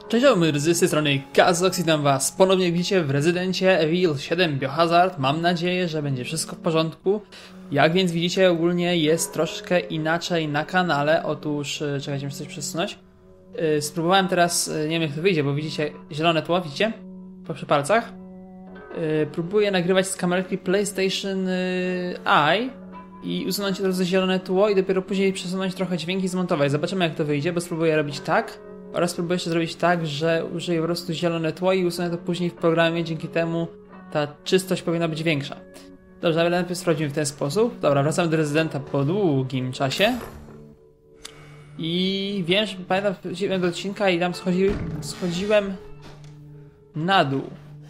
Cześć, z tej strony Kazox, witam was ponownie, jak widzicie, w Rezydencie Evil 7 Biohazard. Mam nadzieję, że będzie wszystko w porządku. Jak więc widzicie, ogólnie jest troszkę inaczej na kanale. Otóż, czekajcie, muszę coś przesunąć. Spróbowałem teraz, nie wiem jak to wyjdzie, bo widzicie zielone tło, widzicie? Przy palcach. Próbuję nagrywać z kamerki PlayStation Eye i usunąć od razu zielone tło i dopiero później przesunąć trochę dźwięki i zmontować. Zobaczymy jak to wyjdzie, bo spróbuję robić tak. Oraz spróbuję jeszcze zrobić tak, że użyję po prostu zielone tło i usunę to później w programie, dzięki temu ta czystość powinna być większa. Dobrze, ale najpierw sprawdzimy w ten sposób. Dobra, wracamy do rezydenta po długim czasie. I wiem, że pamiętam do odcinka i tam schodziłem na dół.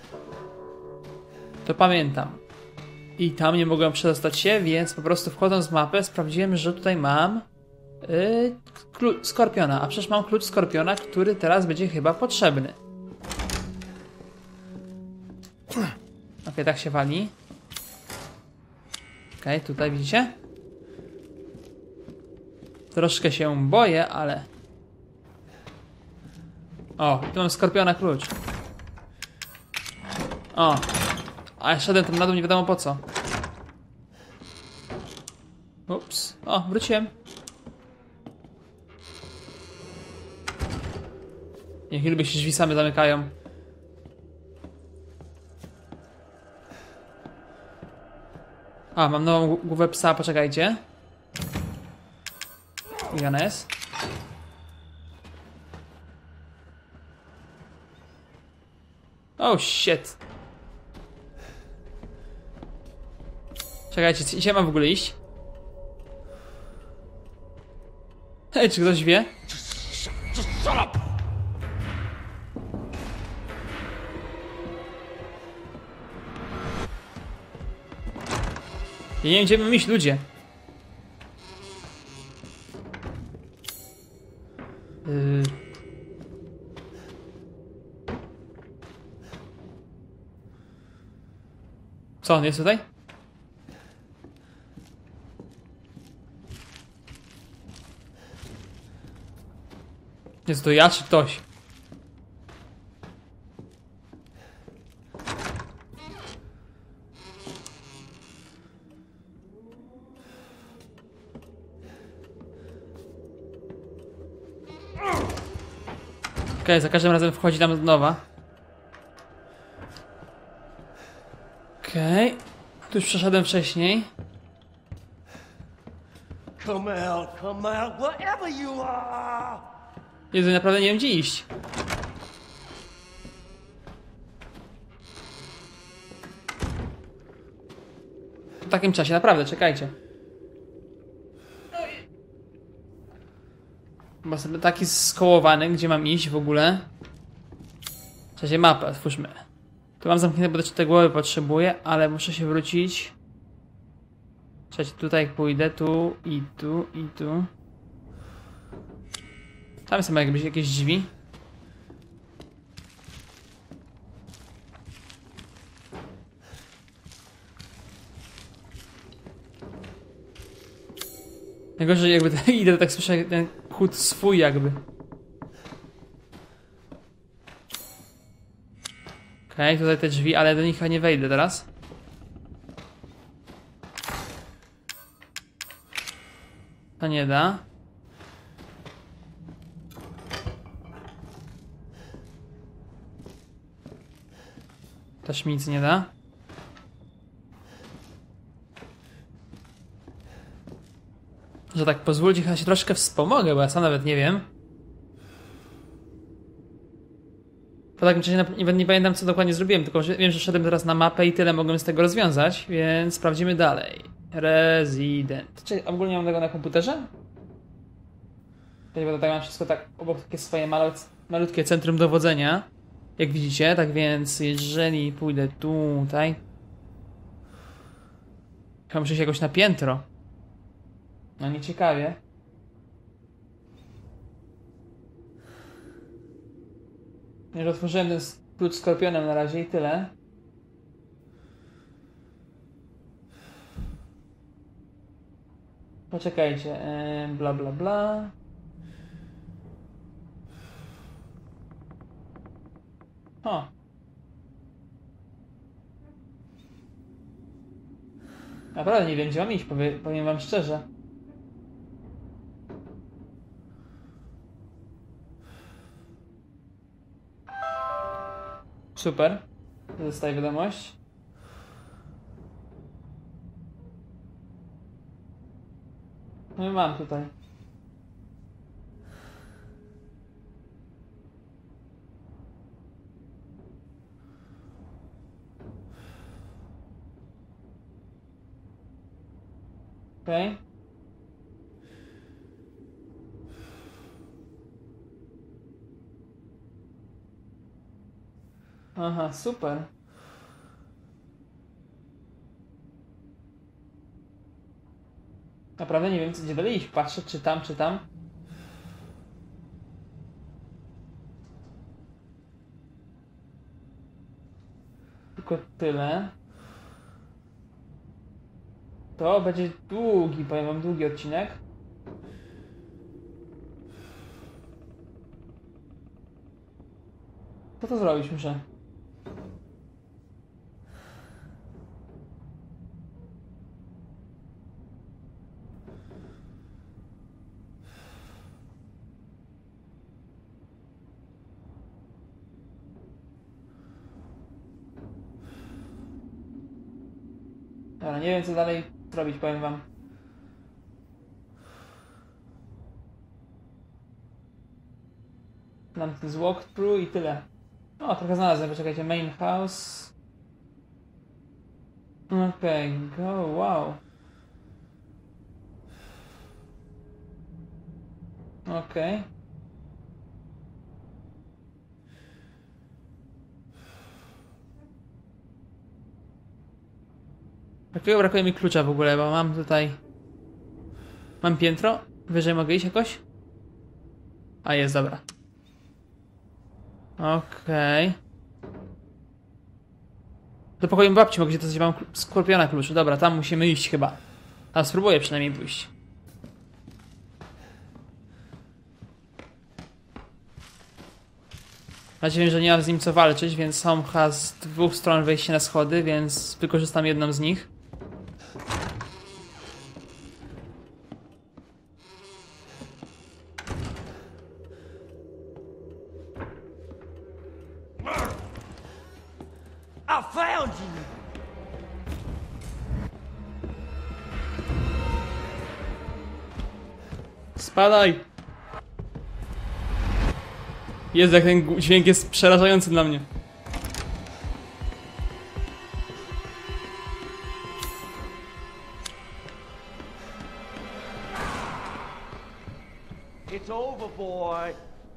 To pamiętam. I tam nie mogłem przedostać się, więc po prostu wchodząc w mapę sprawdziłem, że tutaj mam klucz Skorpiona, a przecież mam klucz Skorpiona, który teraz będzie chyba potrzebny. Okej, tak się wali. Okej, tutaj widzicie? Troszkę się boję, ale... O, tu mam Skorpiona klucz. O, a ja szedłem tam na dół nie wiadomo po co. Ups, o, wróciłem. Niech chwilę się drzwi same zamykają. A, mam nową głowę psa, poczekajcie. Janes. Oh shit. Czekajcie, gdzie mam w ogóle iść? Hej, czy ktoś wie? Ja nie wiem, gdzie mam iść, ludzie. Co, on jest tutaj? Jest to ja czy ktoś? Okej, za każdym razem wchodzi tam od nowa. Okej. Tu już przeszedłem wcześniej. Come out, wherever you are! Jezu, naprawdę nie wiem gdzie iść. W takim czasie, naprawdę, czekajcie. Chyba sobie taki skołowany, gdzie mam iść w ogóle. W czasie mapę, otwórzmy. Tu mam zamknięte, bo te głowy potrzebuję, ale muszę się wrócić. Czekajcie, tutaj pójdę, tu i tu i tu. Tam są jakieś drzwi. Najgorzej jakby idę, tak słyszę ten chód swój jakby. Okej, tutaj te drzwi, ale do nich nie wejdę teraz. To nie da. Też mi nic nie da. Że tak pozwólcie, chyba się troszkę wspomogę, bo ja sam nawet nie wiem. Po takim czasie nie pamiętam co dokładnie zrobiłem, tylko wiem, że szedłem teraz na mapę i tyle mogłem z tego rozwiązać, więc sprawdzimy dalej. Resident. Czy ogólnie mam tego na komputerze? Bo tutaj mam wszystko tak obok takie swoje malutkie centrum dowodzenia. Jak widzicie, tak więc jeżeli pójdę tutaj... Chyba muszę się jakoś na piętro. No nieciekawie. Już otworzyłem ten klucz Skorpionem na razie i tyle. Poczekajcie, bla bla bla. O. Naprawdę nie wiem, gdzie mam iść, powiem wam szczerze. Super. Dostaję wiadomość. No i mam tutaj. Okej. Aha, super. Naprawdę nie wiem, gdzie dalej iść. Patrzę, czytam, czytam. Tylko tyle. To będzie długi, powiem wam, długi odcinek. Co to zrobić muszę? Dobra, nie wiem co dalej zrobić, powiem wam. Mam ten z walkthrough i tyle. O, trochę znalazłem, poczekajcie, main house. Okej, go, wow. Okej. Jakiego brakuje mi klucza w ogóle, bo mam tutaj... Mam piętro? Wyżej mogę iść jakoś? A jest, dobra. Okej. Do pokoju babci mogę się dostać, mam skorpiona klucz. Dobra, tam musimy iść chyba. Tam spróbuję przynajmniej pójść. Nadzieję, że nie mam z nim co walczyć, więc sam ma z dwóch stron wejście na schody, więc wykorzystam jedną z nich. I found you! Spadaj! Jezu, jak ten dźwięk jest przerażający dla mnie. It's over, boy.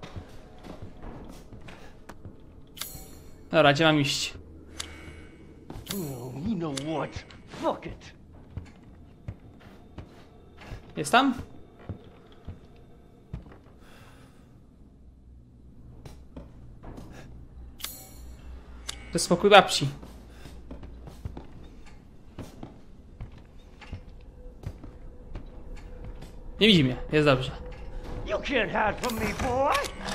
Dobra, gdzie mam iść? Oh, you know what? Fuck it. Jest tam? To jest spokój babci. Nie widzi mnie, jest dobrze. You can't hide from me, boy.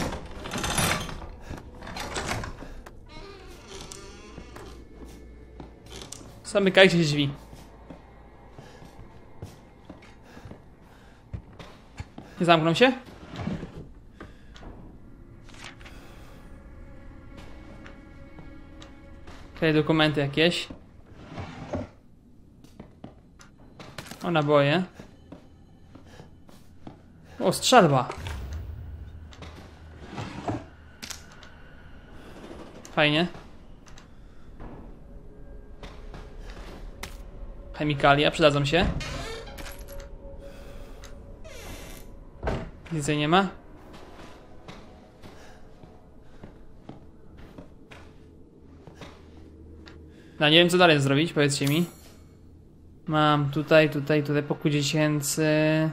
Zamykajcie drzwi. Nie zamkną się? Tutaj dokumenty jakieś. O, naboje. O, strzelba. Fajnie. Chemikalia, przydadzą się. Nic nie ma. No nie wiem co dalej zrobić, powiedzcie mi. Mam tutaj pokój dziecięcy.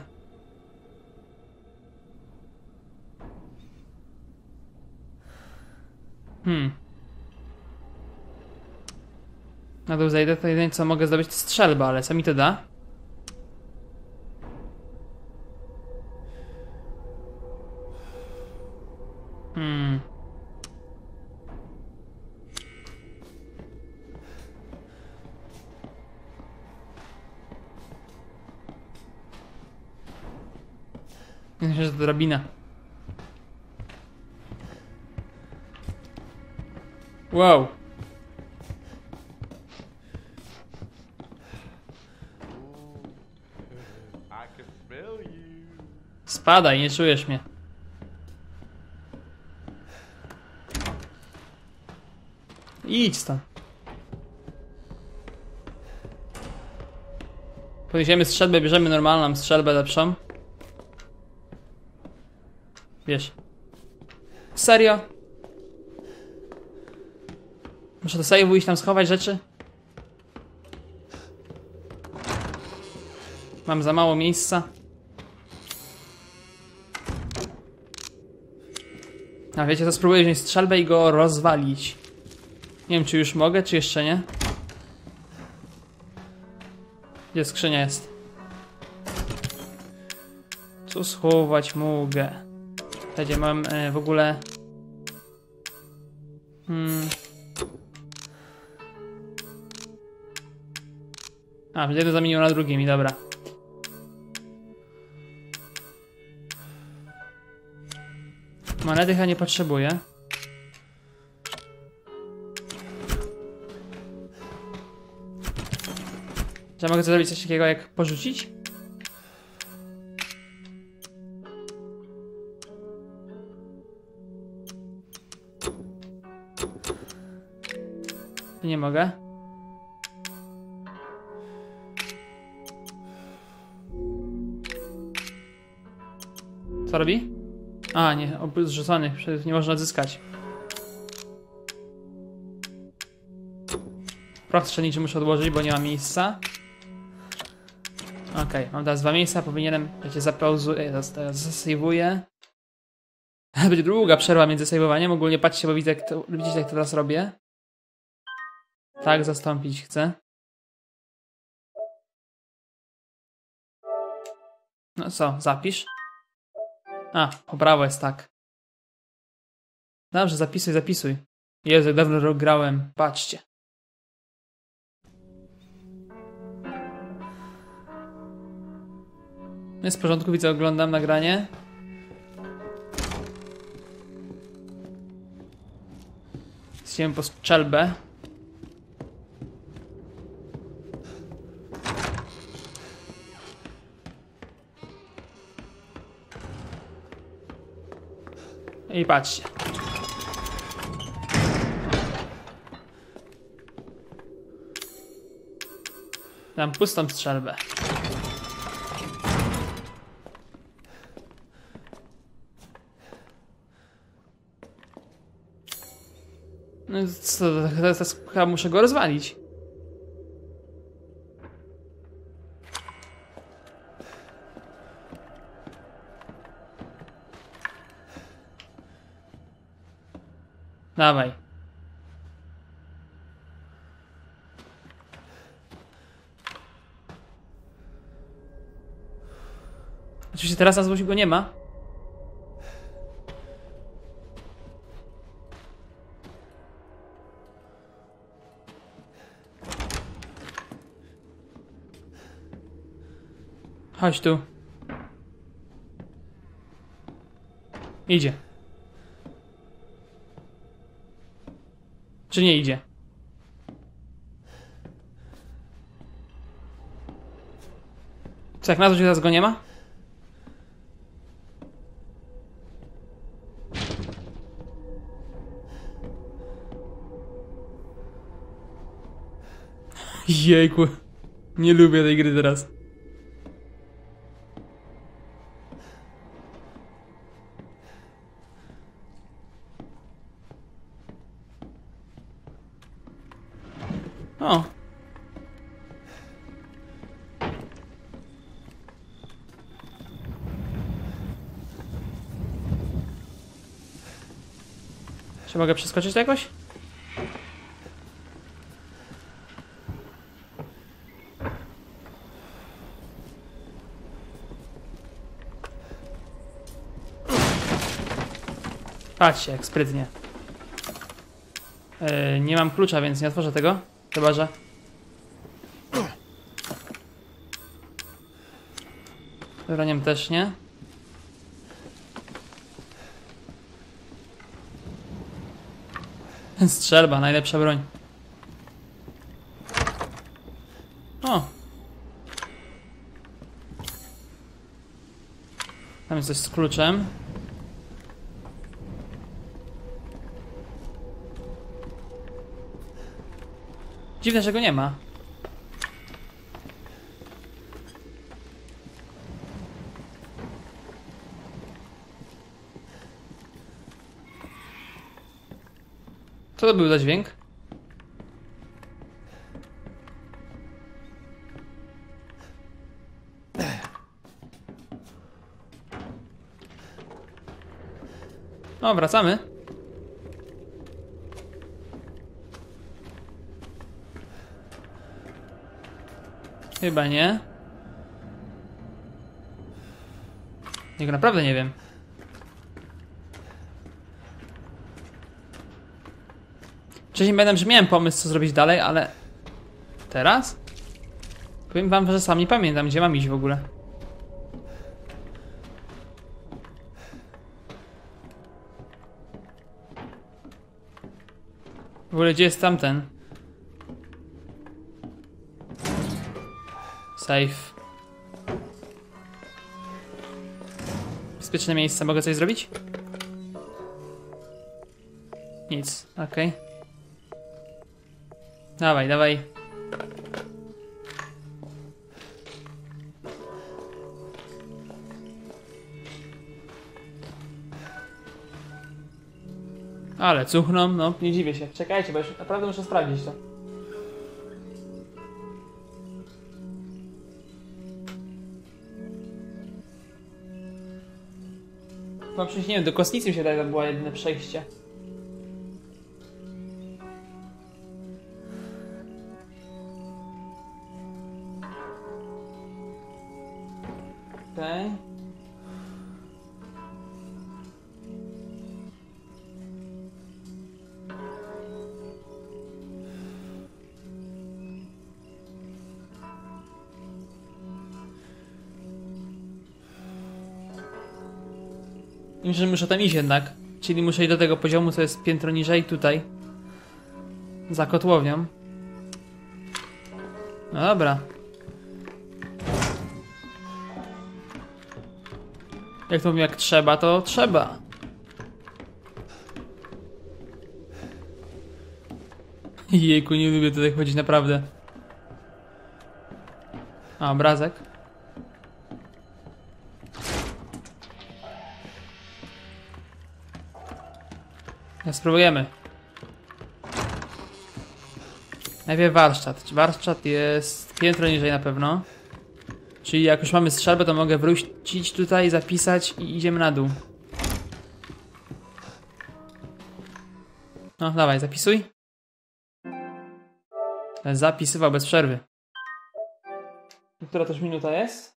Na dół zejdę, to jedyne co mogę zdobyć to strzelba, ale co mi to da? Myślę, że to drabina. Wow. I can smell you. Spadaj, nie czujesz mnie. Idź stąd. Podniesiemy strzelbę, bierzemy normalną strzelbę lepszą. Wiesz. Serio? Muszę do save'u iść tam schować rzeczy? Mam za mało miejsca. A wiecie co, spróbuję wziąć strzelbę i go rozwalić. Nie wiem czy już mogę, czy jeszcze nie. Gdzie skrzynia jest? Tu schować mogę. Gdzie mam w ogóle... A, jeden zamienił na drugim i dobra. Monety chyba nie potrzebuję. Czy ja mogę zrobić coś takiego jak porzucić? Nie mogę. Co robi? A, nie, zrzucony, nie można odzyskać. Proch strzelniczy muszę odłożyć, bo nie ma miejsca. Okej, mam teraz 2 miejsca, powinienem, wiecie, zapauzuję, zasejwuję. Będzie długa przerwa między sejwowaniem, ogólnie patrzcie, bo widzę, widzicie jak to teraz robię. Tak, zastąpić chcę. No co, zapisz? A, po prawo jest tak. Dobrze, zapisuj, zapisuj. Jezu, jak dawno grałem, patrzcie. Jest w porządku, widzę, oglądam nagranie. Idziemy po strzelbę. I patrzcie. Dam pustą strzelbę. No co, teraz chyba muszę go rozwalić. Dawaj. Oczywiście teraz na złość go nie ma. Chodź tu. Idzie. Czy nie idzie? Co, jak na to teraz go nie ma? Jejku. Nie lubię tej gry teraz. O. Czy mogę przeskoczyć to jakoś? Patrzcie, jak sprytnie. Nie mam klucza, więc nie otworzę tego. Chyba, że... Broniem też nie. Strzelba, najlepsza broń. O! Tam jest coś z kluczem. Dziwne, że go nie ma. Co to był za dźwięk? O, wracamy. Chyba nie. Jego naprawdę nie wiem. Wcześniej pamiętam, że miałem pomysł, co zrobić dalej, ale... Teraz? Powiem wam, że sam nie pamiętam, gdzie mam iść w ogóle. W ogóle gdzie jest tamten? Safe. Bezpieczne miejsce, mogę coś zrobić? Nic, okej. Dawaj, dawaj. Ale cuchną, no nie dziwię się. Czekajcie, bo już naprawdę muszę sprawdzić to. Chyba przecież nie wiem, do kostnicy mi się daje, to było jedyne przejście. Okej. Wiem, że muszę tam iść jednak. Czyli muszę iść do tego poziomu, co jest piętro niżej, tutaj. Za kotłownią. No dobra. Jak to mówię, jak trzeba, to trzeba. Jejku, nie lubię tutaj chodzić, naprawdę. A, obrazek. Ja spróbujemy. Najpierw warsztat. Warsztat jest piętro niżej na pewno. Czyli jak już mamy strzelbę, to mogę wrócić tutaj, zapisać i idziemy na dół. No, dawaj, zapisuj. Zapisywał bez przerwy. Która też minuta jest?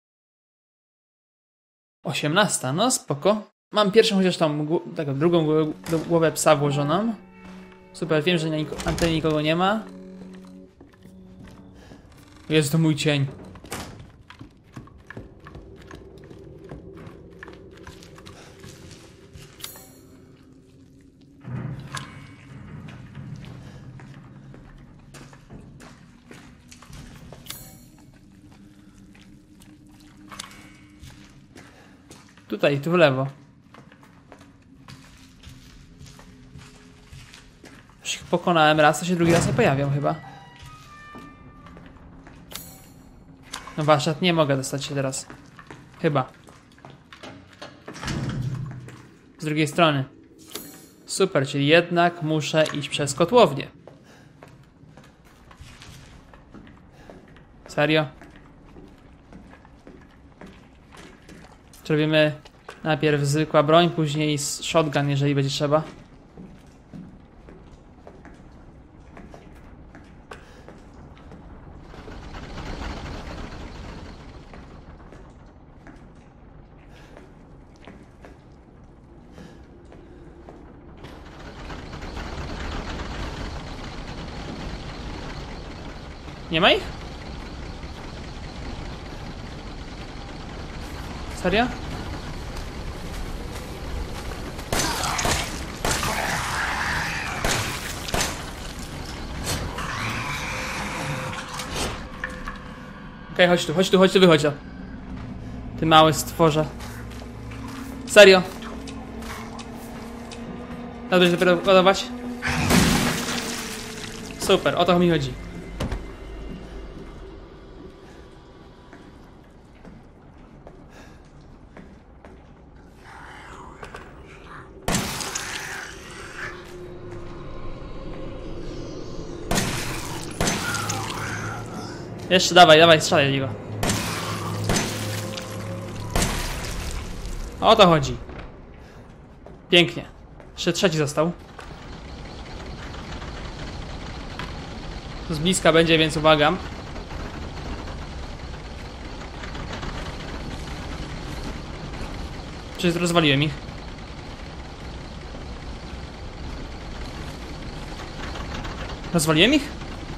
18, no spoko. Mam pierwszą chociaż tam taką drugą głowę psa włożoną. Super, wiem, że na antenie nikogo nie ma. Jest to mój cień. Tutaj, tu w lewo. Już ich pokonałem raz, to się drugi raz nie pojawią chyba. No warsztat, nie mogę dostać się teraz. Chyba. Z drugiej strony. Super, czyli jednak muszę iść przez kotłownię. Serio? Robimy najpierw zwykła broń, później shotgun, jeżeli będzie trzeba. Nie ma ich? Serio? Okej, chodź tu, wychodź. Ty mały stworze. Serio? Dobrze, dopiero ładować? Super, o to mi chodzi. Jeszcze dawaj, strzelaj niego. O to chodzi. Pięknie. Jeszcze trzeci został. Z bliska będzie, więc uwaga. Czy rozwaliłem ich? Rozwaliłem ich?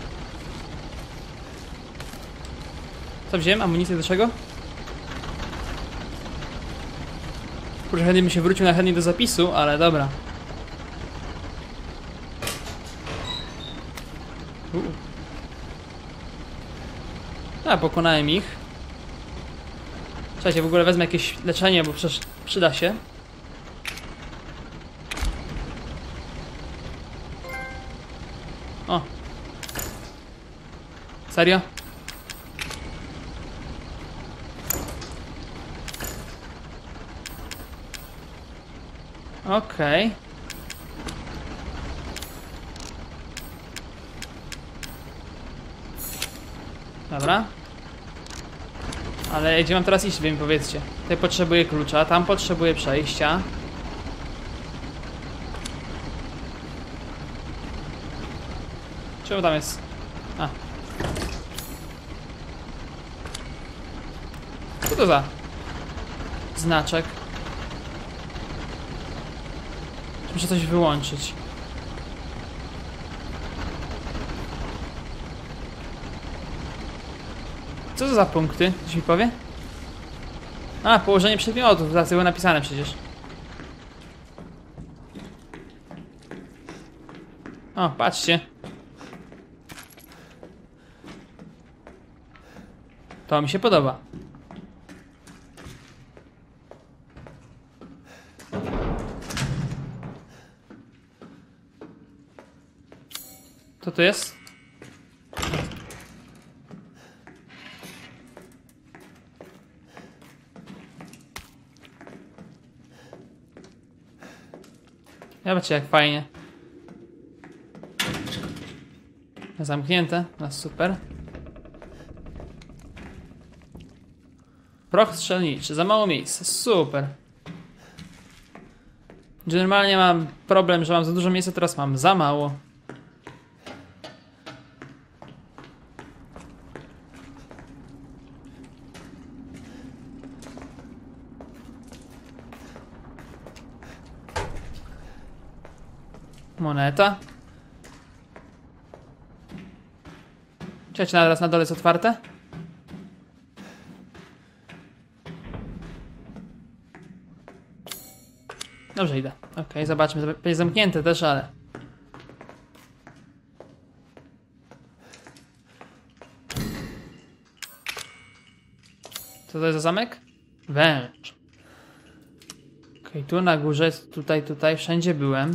Co wziąłem? Amunicję do czego? Kurczę, chętnie bym się wrócił na chętnie do zapisu, ale dobra. A, pokonałem ich. Słuchajcie, w ogóle wezmę jakieś leczenie, bo przecież przyda się. O. Serio? Okej. Dobra. Ale gdzie mam teraz iść, wy mi powiedzcie. Tutaj potrzebuję klucza, tam potrzebuję przejścia. Czemu tam jest? A. Co to za znaczek? Muszę coś wyłączyć. Co to za punkty? Coś mi powie? A, położenie przedmiotów. Zaraz było napisane przecież. O, patrzcie. To mi się podoba. Co to jest? Zobaczcie, jak fajnie. Zamknięte. No super. Proch strzelniczy. Za mało miejsca. Super. Gdzie normalnie mam problem, że mam za dużo miejsca, teraz mam za mało. Moneta. Czekajcie, teraz na dole jest otwarte? Dobrze, idę. Okej, zobaczmy. Jest zamknięte też, ale... Co to jest za zamek? Węż. Okej, tu na górze jest, tutaj, wszędzie byłem.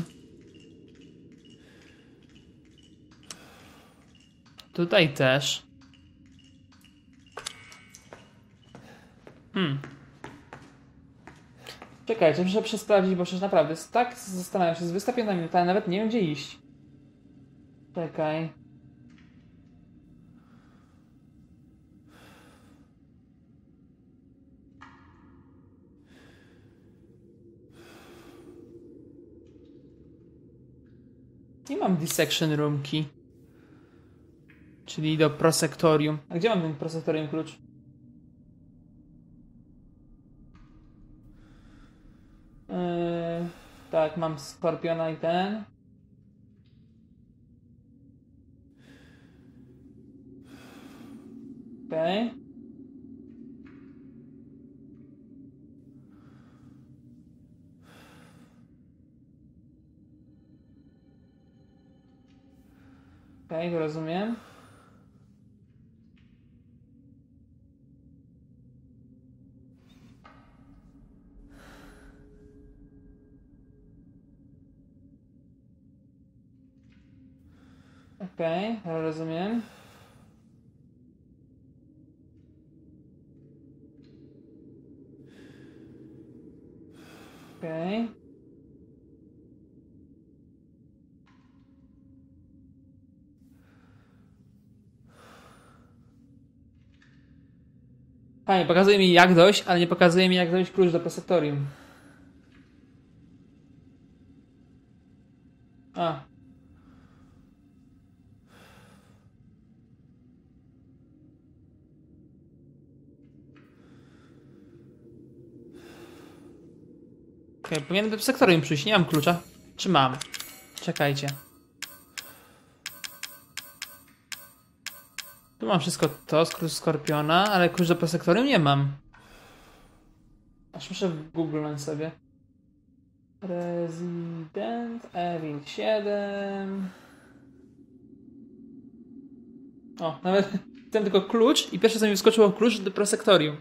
Tutaj też. Czekajcie, muszę przesprawdzić, bo przecież naprawdę tak zastanawiam się, jest 25 minuta, ale nawet nie wiem, gdzie iść. Czekaj. Nie mam dissection room key. Czyli do prosektorium. A gdzie mam ten prosektorium klucz? Tak, mam Skorpiona i ten. Okej. Okej, to rozumiem. Okej, rozumiem. Okej. Fajnie, pokazuje mi jak dojść, ale nie pokazuje mi jak dojść klucz do prosektorium. A. Okej, powinienem do prosektorium przyjść, nie mam klucza. Czy mam? Czekajcie. Tu mam wszystko to, klucz Skorpiona, ale klucz do prosektorium nie mam. Aż muszę googlnąć sobie. Resident Evil 7. O, nawet ten tylko klucz i pierwsze co mi wyskoczyło klucz do prosektorium.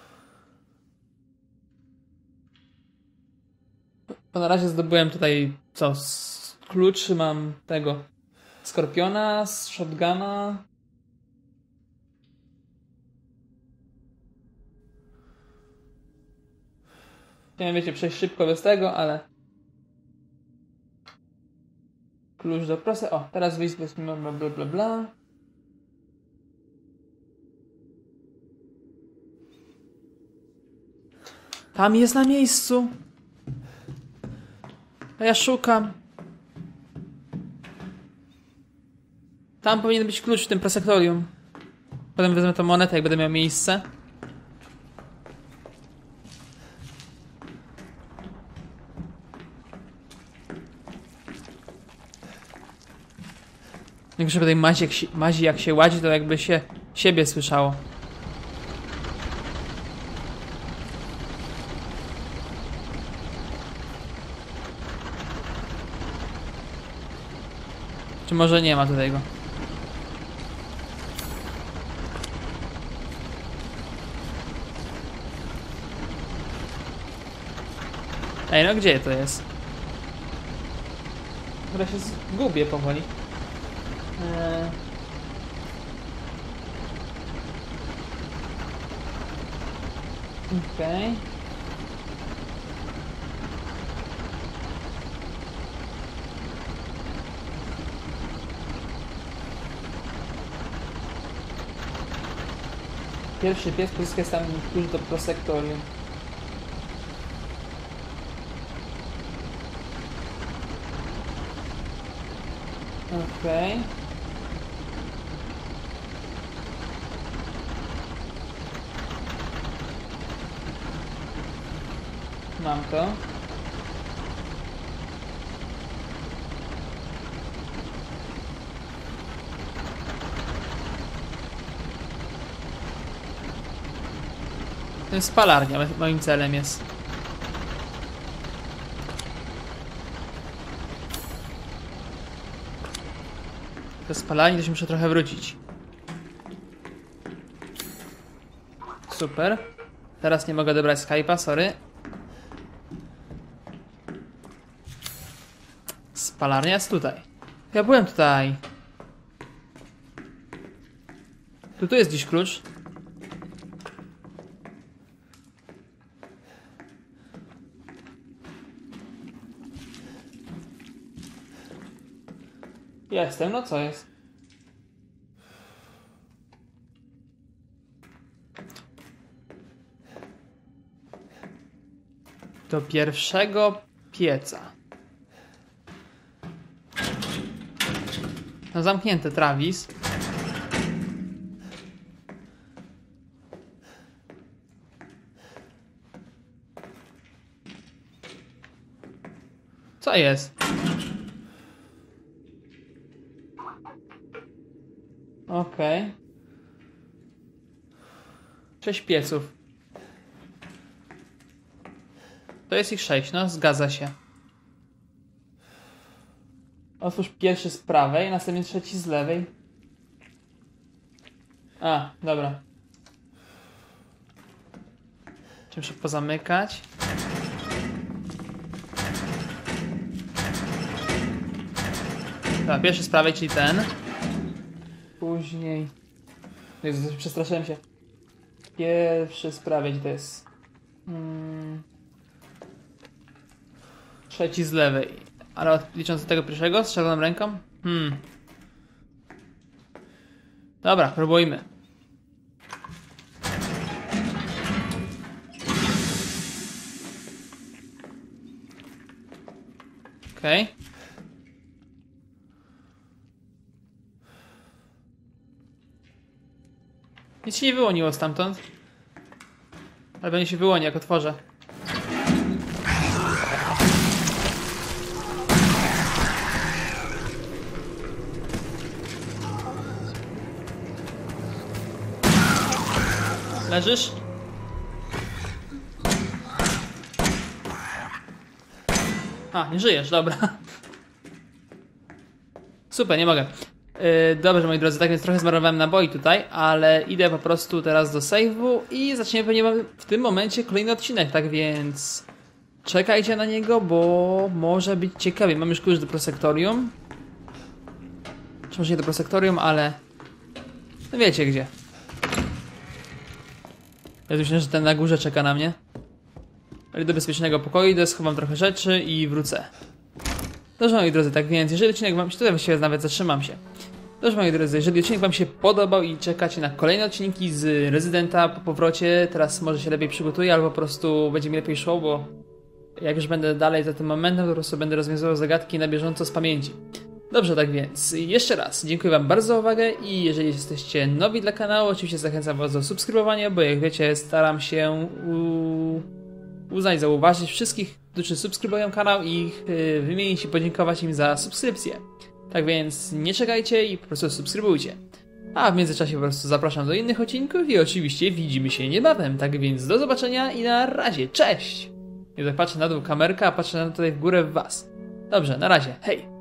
Bo na razie zdobyłem tutaj co? Klucz mam tego Skorpiona, z shotguna. Chciałem, wiecie, przejść szybko bez tego, ale... Klucz do prosy... O, teraz wyjść bez bla bla bla bla. Tam jest na miejscu. A ja szukam. Tam powinien być klucz w tym prosektorium. Potem wezmę tą monetę, jak będę miał miejsce. Jak żeby tej mazi jak się ładzi, to jakby się siebie słyszało. Czy może nie ma tutaj go? Ej, no gdzie to jest? Chyba się zgubię powoli. Okej. Pierwszy pies pozyskał tam klucz do prosektorium. Okej. Mam to. To jest spalarnia, moim celem jest. Do spalania też muszę trochę wrócić. Super. Teraz nie mogę dobrać Skype'a, sorry. Spalarnia jest tutaj. Ja byłem tutaj. Tu jest gdzieś klucz. Jestem, no co jest? Do pierwszego pieca. No zamknięte, Travis. Co jest? Okej. 6 pieców. To jest ich 6, no zgadza się. Otwórz pierwszy z prawej, następnie trzeci z lewej. A, dobra. Czym się pozamykać? Dobra, pierwszy z prawej, czyli ten. później. Jezu, przestraszyłem się. Pierwszy sprawie, gdzie to jest? Trzeci z lewej. Ale licząc do tego pierwszego, z czerwoną ręką? Dobra, próbujmy. Okej. Nic się nie wyłoniło stamtąd. Ale będzie się wyłoni, jak otworzę. Leżysz? A, nie żyjesz, dobra. Super, nie mogę. Dobrze, moi drodzy, tak więc trochę zmarnowałem naboi tutaj, ale idę po prostu teraz do save'u i zaczniemy pewnie w tym momencie kolejny odcinek, tak więc czekajcie na niego, bo może być ciekawie. Mam już klucz do prosektorium. Czy może nie do prosektorium, ale no wiecie gdzie. Ja myślę, że ten na górze czeka na mnie. Ale do bezpiecznego pokoju idę, schowam trochę rzeczy i wrócę. Dobrze, moi drodzy, tak więc jeżeli odcinek wam się... Tutaj właściwie nawet zatrzymam się. Dobrze, moi drodzy, jeżeli odcinek wam się podobał i czekacie na kolejne odcinki z Rezydenta po powrocie, teraz może się lepiej przygotuję, albo po prostu będzie mi lepiej szło, bo jak już będę dalej za tym momentem, to po prostu będę rozwiązywał zagadki na bieżąco z pamięci. Dobrze, tak więc jeszcze raz dziękuję wam bardzo za uwagę i jeżeli jesteście nowi dla kanału, oczywiście zachęcam was do subskrybowania, bo jak wiecie, staram się uznać, zauważyć wszystkich, którzy subskrybują kanał i ich wymienić i podziękować im za subskrypcję. Tak więc nie czekajcie i po prostu subskrybujcie. A w międzyczasie po prostu zapraszam do innych odcinków i oczywiście widzimy się niebawem. Tak więc do zobaczenia i na razie. Cześć! Ja tak patrzę na dół kamerka, a patrzę tutaj w górę w was. Dobrze, na razie. Hej!